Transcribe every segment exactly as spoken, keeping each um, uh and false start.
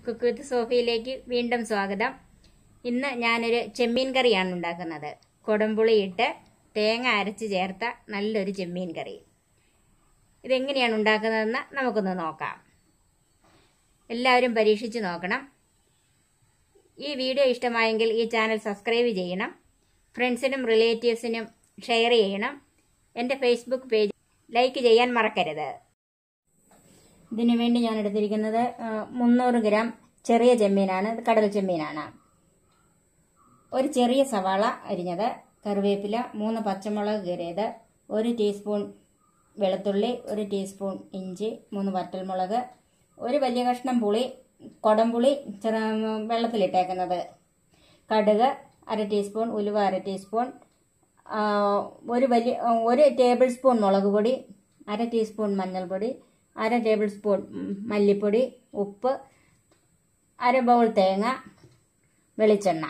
Cook with സോഫിയിലേക്ക് വീണ്ടും സ്വാഗതം. ഇന്ന് ഞാനൊരു ചെമ്മീൻ കറിയാണ് ഉണ്ടാക്കുന്നത്. കൊടംപുളിയിട്ട് തേങ്ങ അരച്ച് ചേർത്ത നല്ലൊരു ചെമ്മീൻ കറി. ഇതെങ്ങനെയാണ് ഉണ്ടാക്കുന്നതെന്ന് നമുക്കൊന്ന് നോക്കാം. എല്ലാവരും പരീക്ഷിച്ച് നോക്കണം. ഈ വീഡിയോ ഇഷ്ടമായെങ്കിൽ ഈ ചാനൽ സബ്സ്ക്രൈബ് ചെയ്യണം. ഫ്രണ്ട്സിനും റിലേറ്റീവ്സിനും ഷെയർ ചെയ്യണം. എൻ്റെ ഫേസ്ബുക്ക് പേജ് ലൈക്ക് ചെയ്യാൻ മറക്കരുത്. ഇതിനു വേണ്ടി ഞാൻ എടുത്തിരിക്കുന്നത് മുന്നൂറ് ഗ്രാം ചെറിയ ചെമ്മീനാണ്. ഇത് കടൽ ചെമ്മീനാണ്. ഒരു ചെറിയ സവാള അരിഞ്ഞത്, കറിവേപ്പില, മൂന്ന് പച്ചമുളക് കീറിയത്, ഒരു ടീസ്പൂൺ വെളുത്തുള്ളി, ഒരു ടീസ്പൂൺ ഇഞ്ചി, മൂന്ന് വറ്റൽമുളക്, ഒരു വലിയ കഷ്ണം പുളി, കൊടംപുളി ചെറു വെള്ളത്തിലിട്ടേക്കുന്നത്, കടുക് അര ടീസ്പൂൺ, ഉലുവ അര ടീസ്പൂൺ, ഒരു വലിയ ഒരു ടേബിൾ സ്പൂൺ മുളക് പൊടി, അര ടീസ്പൂൺ മഞ്ഞൾപ്പൊടി, അര ടേബിൾ സ്പൂൺ മല്ലിപ്പൊടി, ഉപ്പ്, അര ബൗൾ തേങ്ങ, വെളിച്ചെണ്ണ.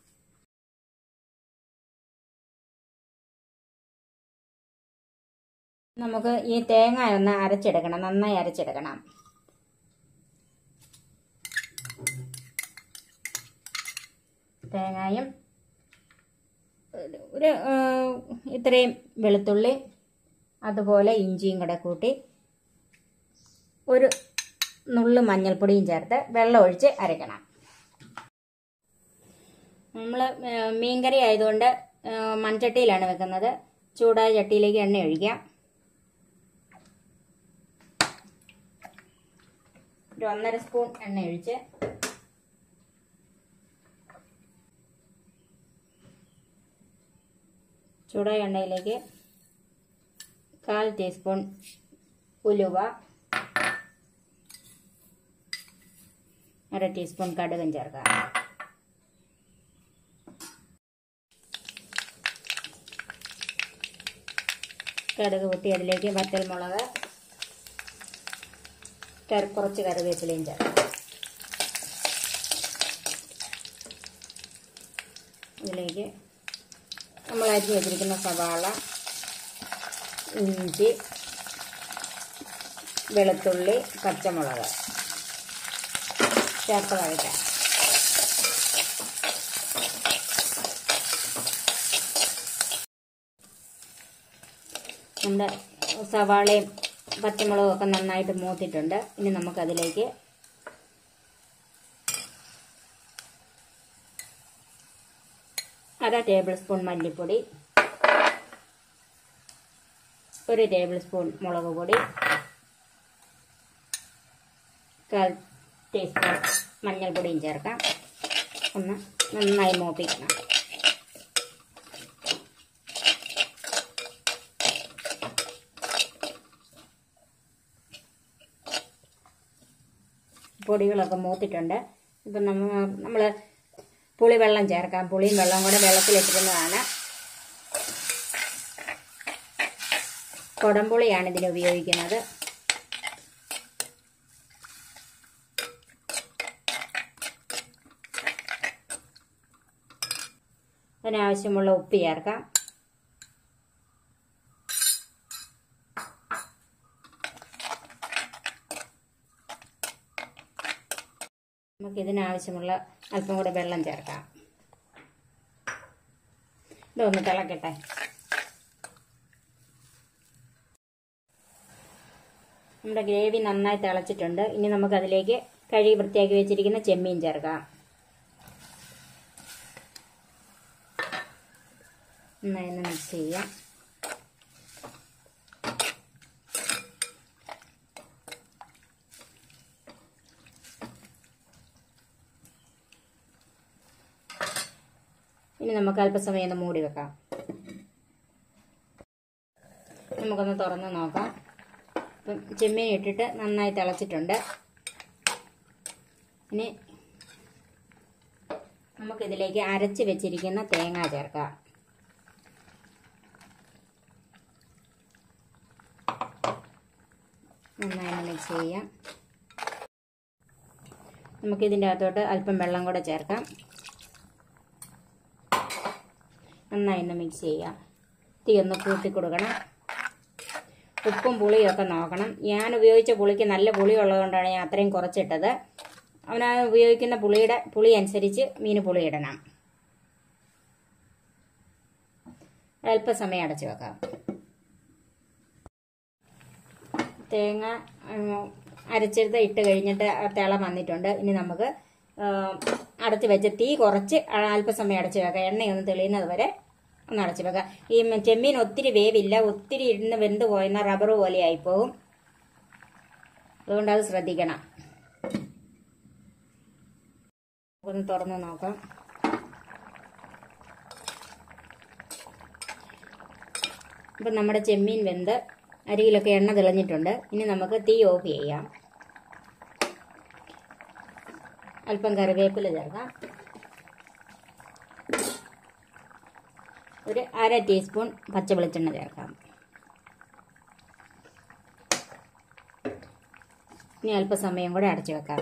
നമുക്ക് ഈ തേങ്ങ ഒന്ന് അരച്ചെടുക്കണം, നന്നായി അരച്ചെടുക്കണം. തേങ്ങയും ഒരു ഇത്രയും വെളുത്തുള്ളി, അതുപോലെ ഇഞ്ചിയും കൂടെ കൂട്ടി ഒരു നുള്ളു മഞ്ഞൾപ്പൊടിയും ചേർത്ത് വെള്ളം ഒഴിച്ച് അരയ്ക്കണം. നമ്മൾ മീൻകറി ആയതുകൊണ്ട് മൺചട്ടിയിലാണ് വെക്കുന്നത്. ചൂടായ ചട്ടിയിലേക്ക് എണ്ണ ഒഴിക്കാം. ഒരു ഒന്നര സ്പൂൺ എണ്ണ ഒഴിച്ച് ചൂടായ എണ്ണയിലേക്ക് കാൽ ടീസ്പൂൺ ഉലുവ, അര ടീസ്പൂൺ കടുകും ചേർക്കാം. കടുക് പൊട്ടി അതിലേക്ക് വറ്റൽമുളക്, കുറച്ച് കറിവേപ്പിലയും ചേർക്കാം. ഇതിലേക്ക് നമ്മൾ അരിഞ്ഞ് വെച്ചിരിക്കുന്ന സവാള, ഇഞ്ചി, വെളുത്തുള്ളി, പച്ചമുളക് ചേർത്ത് വഴറ്റാം. നമ്മുടെ സവാളയും പച്ചമുളകും ഒക്കെ നന്നായിട്ട് മൂത്തിട്ടുണ്ട്. ഇനി നമുക്കതിലേക്ക് അര ടേബിൾ സ്പൂൺ മല്ലിപ്പൊടി, ഒരു ടേബിൾ സ്പൂൺ മുളക് പൊടി, കാൽ ടീസ്പൂൺ മഞ്ഞൾപ്പൊടിയും ചേർക്കാം. ഒന്ന് നന്നായി മൂപ്പിക്കണം. പൊടികളൊക്കെ മൂത്തിട്ടുണ്ട്. ഇപ്പം നമ്മൾ നമ്മൾ പുളിവെള്ളം ചേർക്കാം. പുളിയും വെള്ളം കൂടെ വെള്ളത്തിലിട്ടിരുന്നതാണ്. കൊടംപുളിയാണ് ഇതിന് ഉപയോഗിക്കുന്നത്. അതിനാവശ്യമുള്ള ഉപ്പ് ചേർക്കാം. നമുക്ക് ഇതിനാവശ്യമുള്ള അല്പം കൂടെ വെള്ളം ചേർക്കാം. ഇതൊന്ന് തിളക്കട്ടെ. നമ്മുടെ ഗ്രേവി നന്നായി തിളച്ചിട്ടുണ്ട്. ഇനി നമുക്കതിലേക്ക് കഴുകി വൃത്തിയാക്കി വെച്ചിരിക്കുന്ന ചെമ്മീൻ ചേർക്കാം. നന്നായി ഒന്ന് മിക്സ് ചെയ്യാം. ഇനി നമുക്ക് അല്പസമയം ഒന്ന് മൂടി വെക്കാം. നമുക്കൊന്ന് തുറന്ന് നോക്കാം. ഇപ്പം ചെമ്മീൻ ഇട്ടിട്ട് നന്നായി തിളച്ചിട്ടുണ്ട്. ഇനി നമുക്കിതിലേക്ക് അരച്ച് വെച്ചിരിക്കുന്ന തേങ്ങ ചേർക്കാം. നന്നായി മിക്സ് ചെയ്യാം. നമുക്കിതിൻ്റെ അകത്തോട്ട് അല്പം വെള്ളം കൂടെ ചേർക്കാം. നന്നായി ഒന്ന് മിക്സ് ചെയ്യാം. തീ ഒന്ന് കൂട്ടി കൊടുക്കണം. ഉപ്പും പുളിയും ഒക്കെ നോക്കണം. ഞാൻ ഉപയോഗിച്ച പുളിക്ക് നല്ല പുളി ഉള്ളതുകൊണ്ടാണ് ഞാൻ അത്രയും കുറച്ചിട്ടത്. അവന് ഉപയോഗിക്കുന്ന പുളിയുടെ പുളി അനുസരിച്ച് മീൻ പുളി ഇടണം. അല്പസമയം അടച്ചു വെക്കാം. തേങ്ങ അരച്ചെടുത്ത് ഇട്ട് കഴിഞ്ഞിട്ട് തിള വന്നിട്ടുണ്ട്. ഇനി നമുക്ക് അടച്ചു വെച്ച് തീ കുറച്ച് അല്പസമയം അടച്ചു വെക്കാം. എണ്ണയൊന്ന് തെളിയുന്നത് വരെ ഒന്ന് അടച്ചു വെക്കാം. ഈ ചെമ്മീൻ ഒത്തിരി വേവില്ല, ഒത്തിരി ഇരുന്ന് വെന്ത് പോയെന്ന റബ്ബർ പോലെ ആയിപ്പോവും. അതുകൊണ്ട് അത് ശ്രദ്ധിക്കണം. ഒന്ന് തുറന്ന് നോക്കാം. ഇപ്പം നമ്മുടെ ചെമ്മീൻ വെന്ത് അരിയിലൊക്കെ എണ്ണ തെളിഞ്ഞിട്ടുണ്ട്. ഇനി നമുക്ക് തീ ഓഫ് ചെയ്യാം. അല്പം കറിവേപ്പില ചേർക്കാം. ഒരു അര ടീസ്പൂൺ പച്ച വെളിച്ചെണ്ണ ചേർക്കാം. ഇനി അല്പസമയം കൂടെ അടച്ചു വെക്കാം.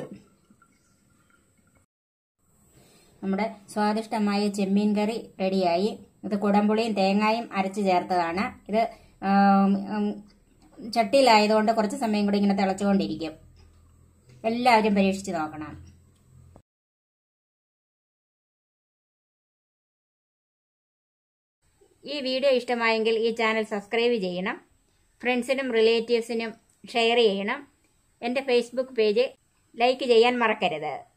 നമ്മുടെ സ്വാദിഷ്ടമായ ചെമ്മീൻ കറി റെഡിയായി. ഇത് കുടംപുളിയും തേങ്ങായും അരച്ച് ചേർത്തതാണ്. ഇത് ചട്ടിയിലായതുകൊണ്ട് കുറച്ച് സമയം കൂടി ഇങ്ങനെ തിളച്ചുകൊണ്ടിരിക്കും. എല്ലാവരും പരീക്ഷിച്ച് നോക്കണം. ഈ വീഡിയോ ഇഷ്ടമായെങ്കിൽ ഈ ചാനൽ സബ്സ്ക്രൈബ് ചെയ്യണം. ഫ്രണ്ട്സിനും റിലേറ്റീവ്സിനും ഷെയർ ചെയ്യണം. എൻ്റെ ഫേസ്ബുക്ക് പേജ് ലൈക്ക് ചെയ്യാൻ മറക്കരുത്.